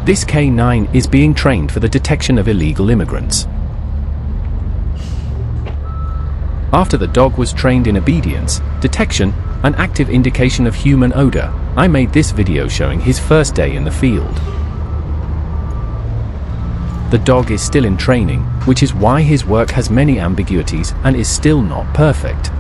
This Canine is being trained for the detection of illegal immigrants. After the dog was trained in obedience, detection, an active indication of human odor, I made this video showing his first day in the field. The dog is still in training, which is why his work has many ambiguities and is still not perfect.